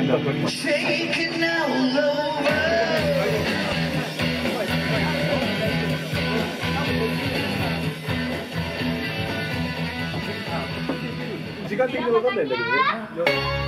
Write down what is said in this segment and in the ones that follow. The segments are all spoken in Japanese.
間取ります。時間的に分かんないんだけどね。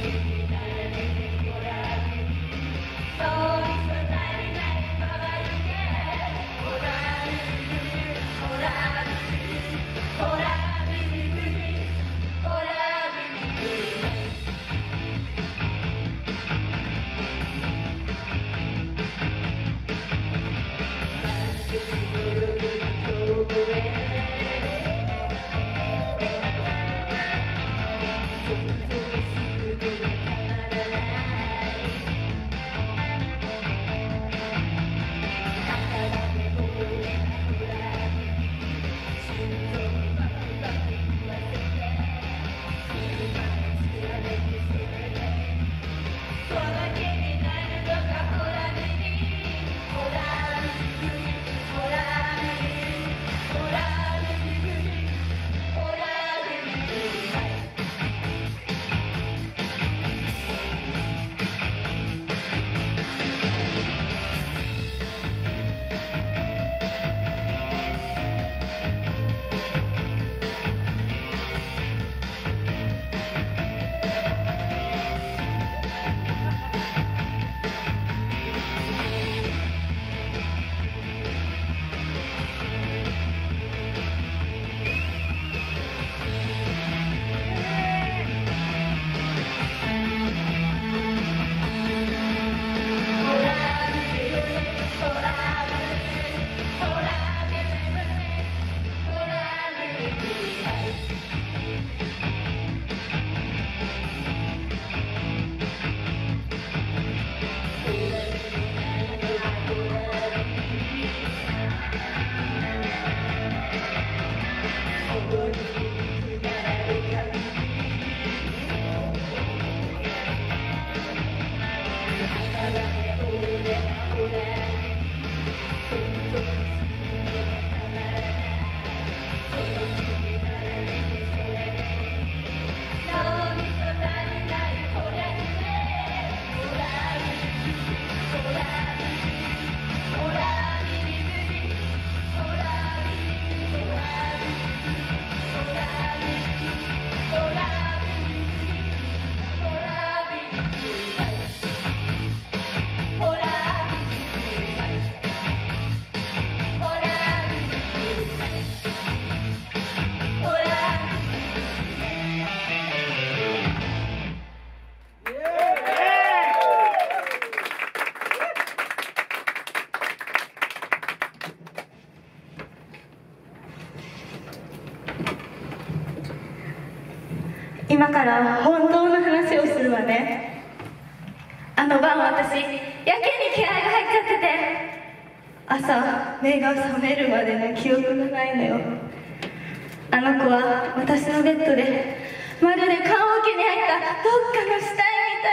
今から本当の話をするわね。あの晩私やけに気合が入っちゃってて、朝目が覚めるまでの記憶がないのよ。あの子は私のベッドでまるで棺桶に入ったどっかの死体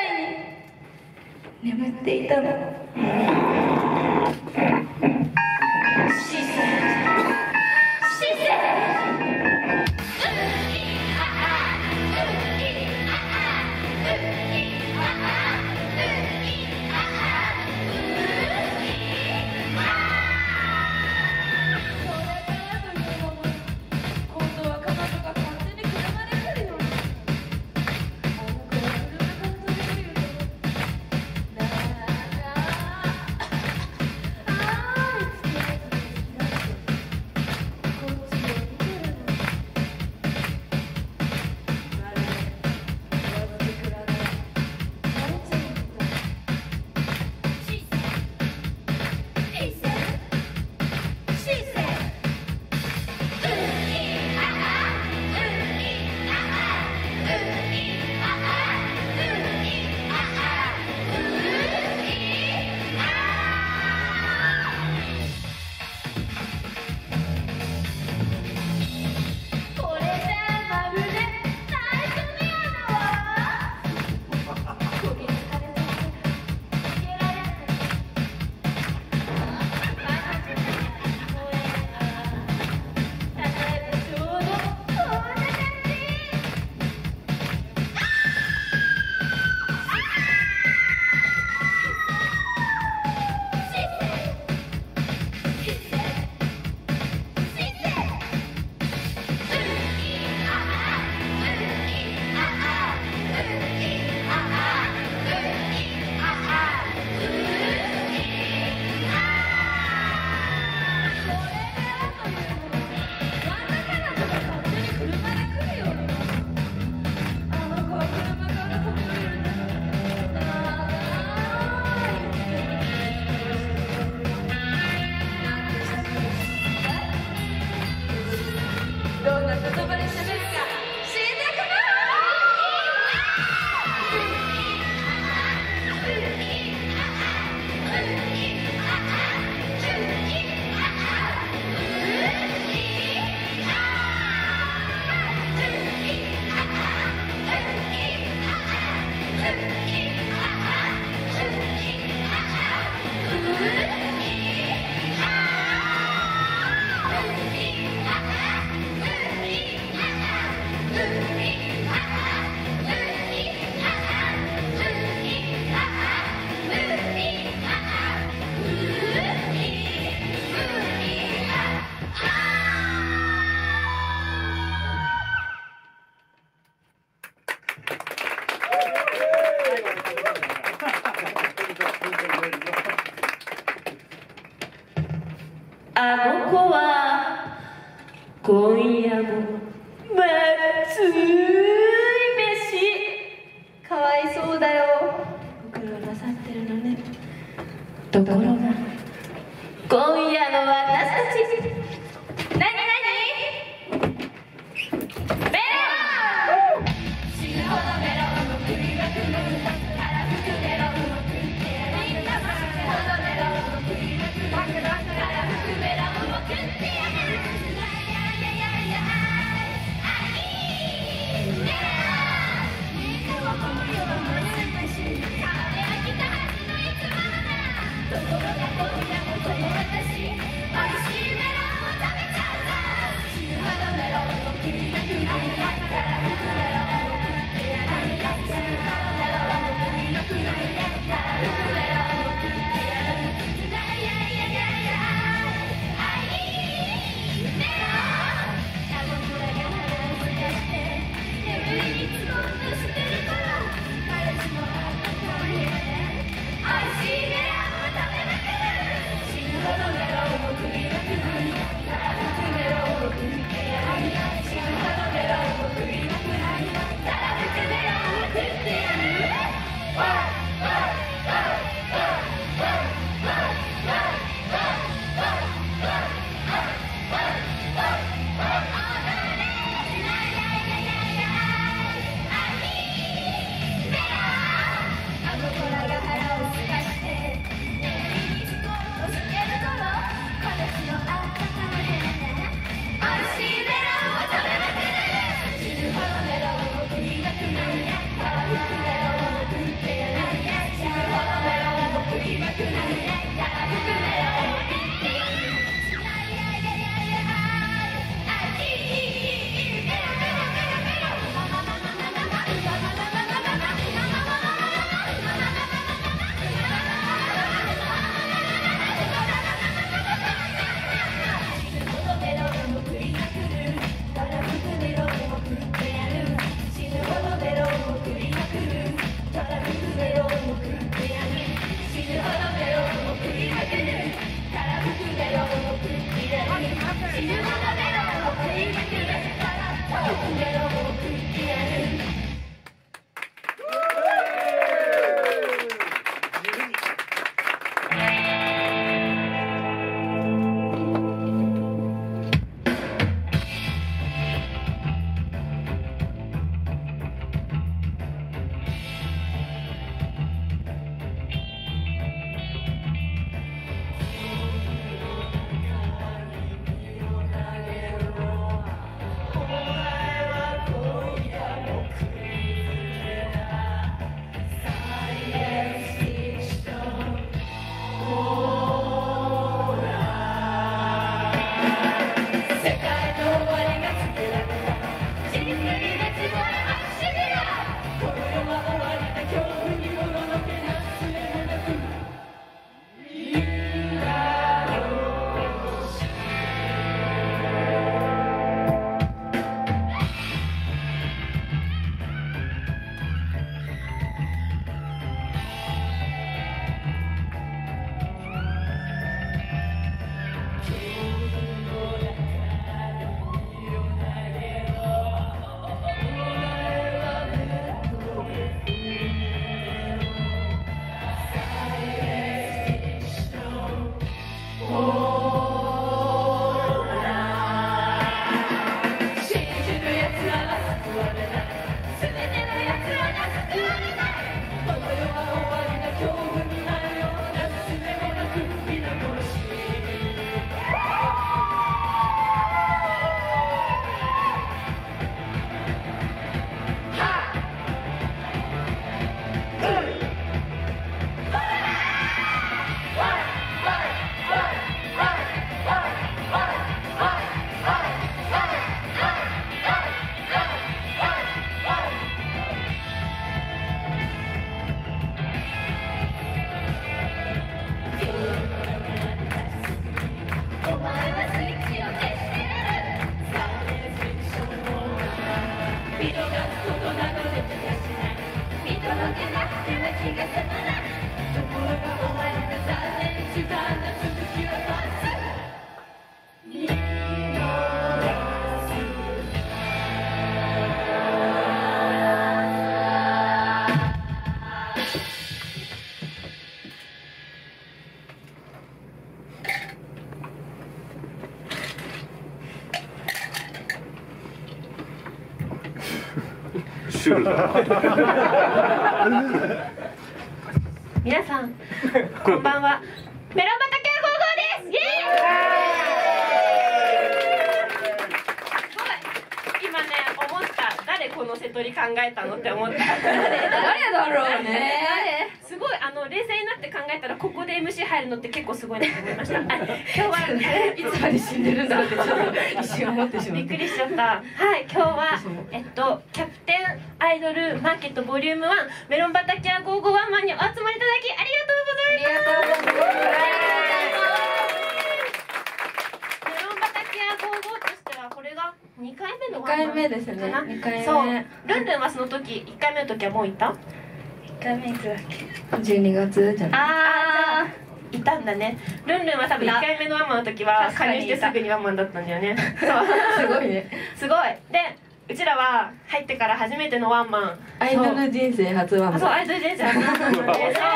みたいに眠っていたの。 あの子は今夜もまずい飯。かわいそうだよ。ご苦労なさってるのね。ところが今夜の私たち、何メロン。死ぬほどメロンを食いまくる。たらふくメロンを食ってやる。みんな死ぬほどメロンを食いまくる。たらふくメロンを食ってやる。ところが今夜もこの私、おいしいメロンを食べちゃうぞ。死ぬほどメロンを食いたくない。からふくメロンを食ってやる。死ぬほどメロンを食いたくない。からふくメロンを食ってやる。いやいやいやいや、あいメロン。僕らが腹をすかして眠りにつこうとしてるから、彼氏もあったかい部屋でおいしいメロン。死ぬほどメロンを食いまくる。たらふくメロンを食ってやる。死ぬほどメロンを食いまくる。たらふくメロンを食ってやる。あの子らが腹をすかしてシュールだ。 皆さんこんばんは。メロン畑55です。イエーイ。今ね思った。誰この瀬戸り考えたのって思った。誰だろうね。すごい冷静になって考えたらここで MC 入るのって結構すごいなと思いました。今日はいつまで死んでるんだろうってちょっと一瞬思ってしまってびっくりしちゃった。はい、今日はキャプテンアイドルマーケットボリューム1メロン畑屋55ワンマンにお集まりいただきありがとうございます。メロン畑屋55としてはこれが2回目のワンマン。2回目ですね。2回目。そう。ルンルンはその時1回目の時はもういた？1回目いつだっけ？12月じゃない。ああ、いたんだね。ルンルンは多分1回目のワンマンの時は加入してすぐにワンマンだったんだよね。そうすごいね。すごい。でうちらは入ってから初めてのワンマン。アイドル人生初ワンマン。そう、アイドル人生初ワンマンなんで。そう。ありがとう。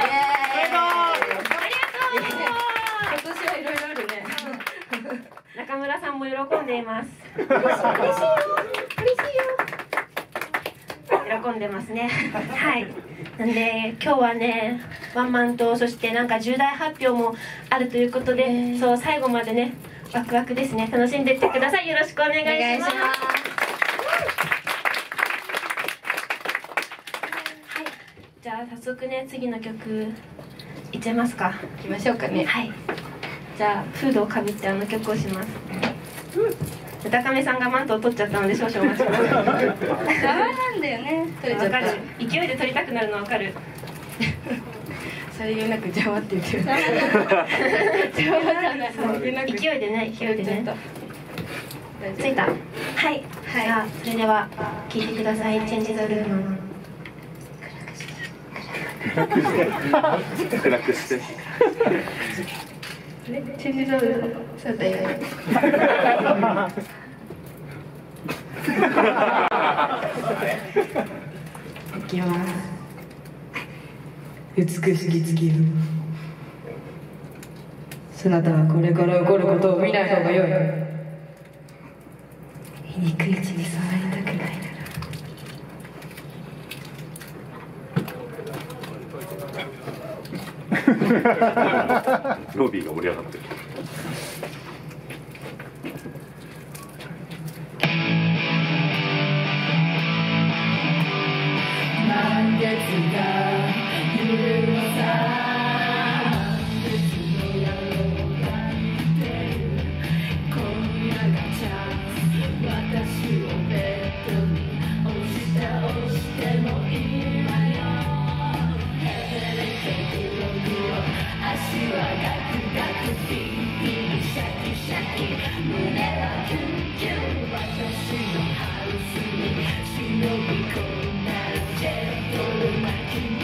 今年はいろいろあるね。中村さんも喜んでいます。嬉しいよ。嬉しいよ。喜んでますね。はい。なんで今日はねワンマンとそしてなんか重大発表もあるということで、そう最後までねワクワクですね。楽しんでいってください。よろしくお願いします。はい。じゃあ早速ね次の曲いっちゃいますか。いきましょうかね。はい。じゃあフードをかぶって曲をします。高亀さんがマントを取っちゃったので少々お待ちください。ダメなんだよね。取れちゃった。勢いで取りたくなるの分かる。さりげなく邪魔って言ってる。勢いでね、勢いでね。ついた。はい。じゃあそれでは聴いてください。チェンジザルーム。 暗くして。 チェンジザルーム。そうだよ。いきます。美しき月よ、そなたはこれから起こることを見ない方がよい。醜いうちに触りたくないなら。ロビーが盛り上がってる。 満月が揺れるのさ。今夜がチャンス。私をベッドに押してもいいわよ。ヘヘレケグログロ、足はガクガク、ピンピンシャキシャキ、胸はキュンキュン。私のハウスに忍び込んだジェットルな君。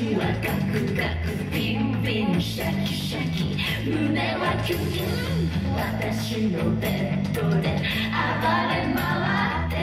はカクカクピンピンシャキシャキ胸はキュンキュン私のベッドで暴れ回って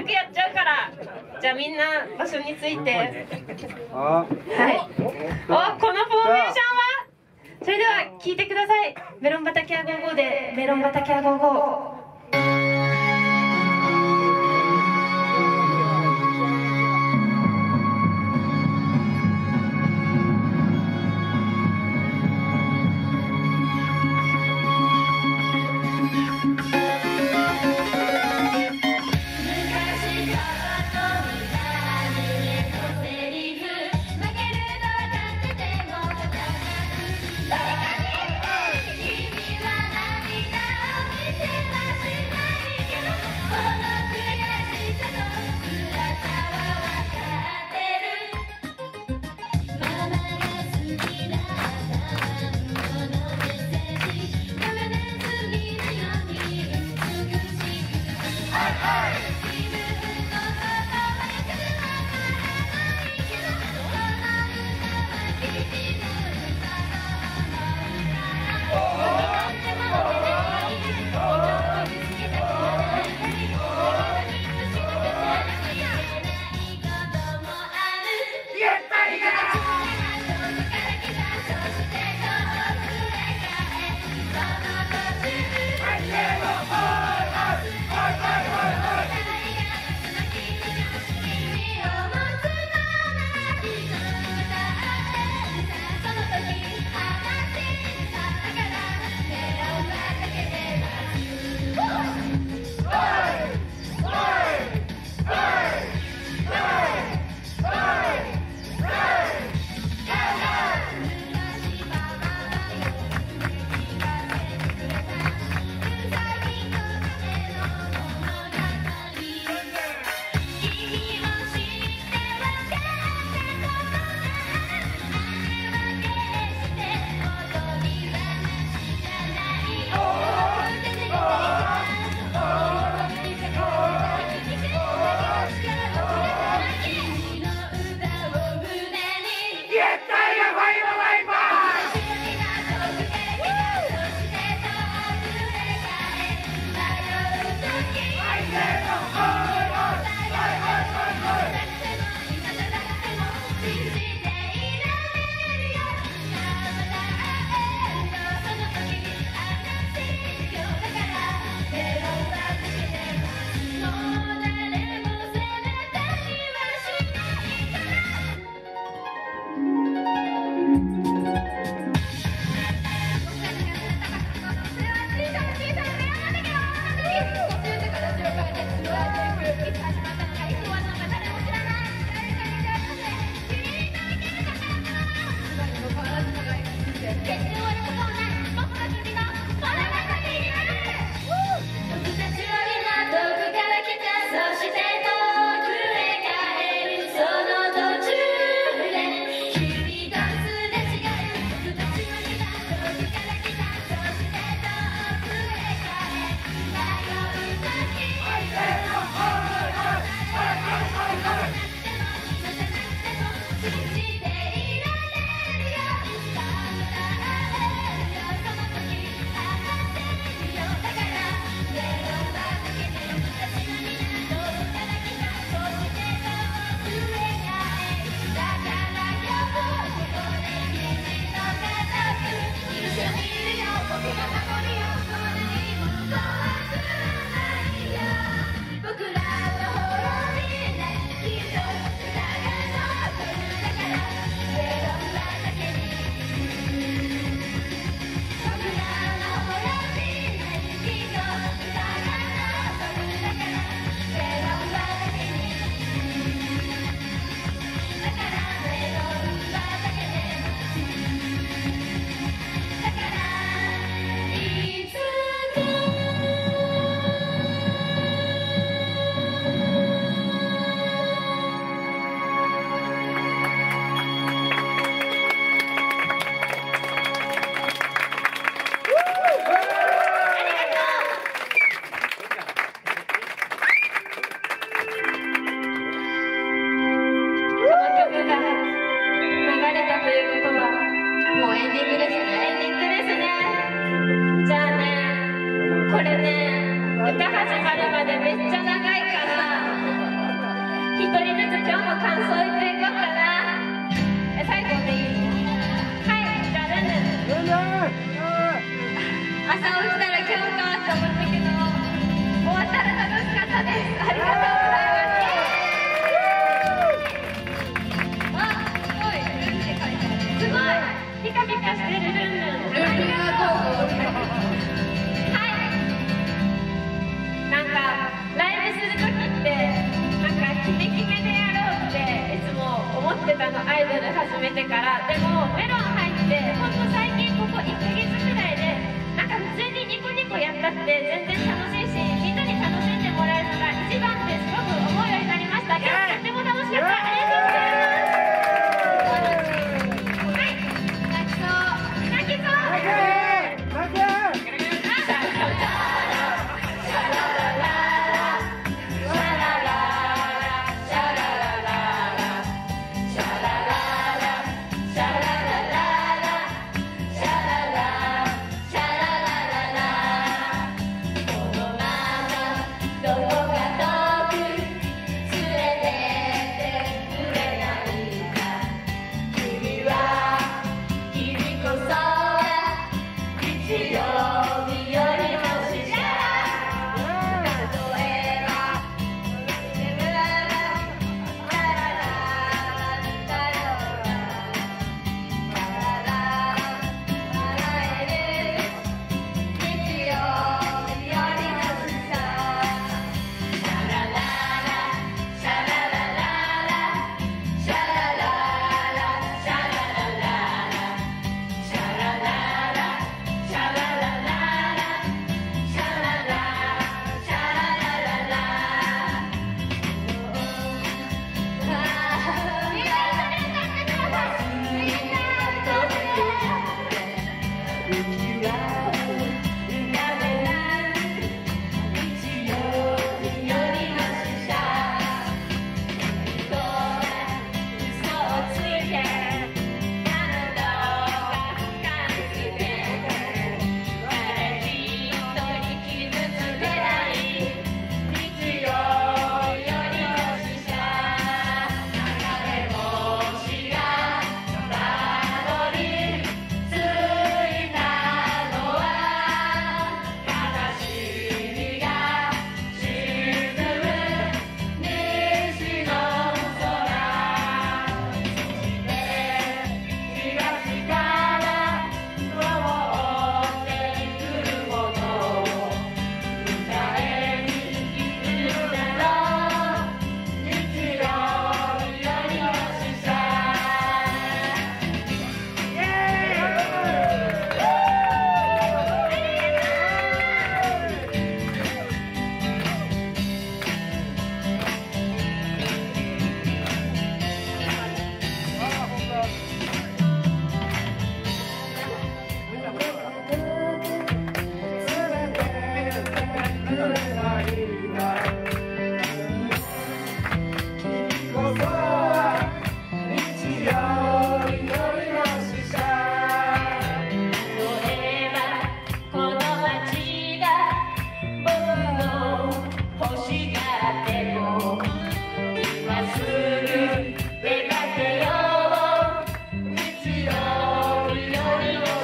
くやっちゃうから。じゃあみんな場所について。はい。お、このフォーメーションは。それでは聞いてください。メロン畑屋55でメロン畑屋55。 君は涙を見せますありがとうございます。あ、すごい、ルンって書いてある。すごい、ピカピカしてるルンルン。ルンルンなんかライブするときってなんかキメキメでやろうっていつも思ってたの、アイドル始めてから。でもメロン入ってほんと最近ここ1ヶ月くらいでなんか普通にニコニコやったって全然楽しいし、みんなに楽しんでもらえるのが一番ってすごく思うようになりました。今日とっても楽しかった。ありがとうございます。はい、泣きそう泣きそう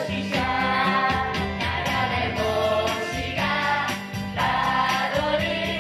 「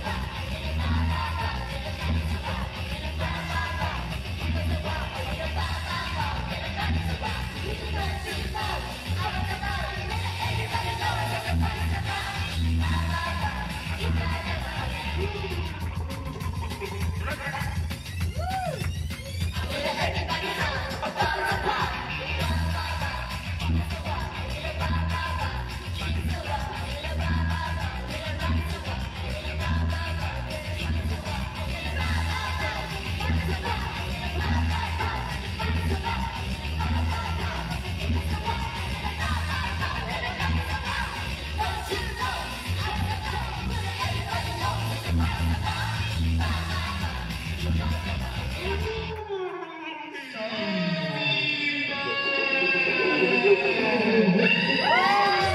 あ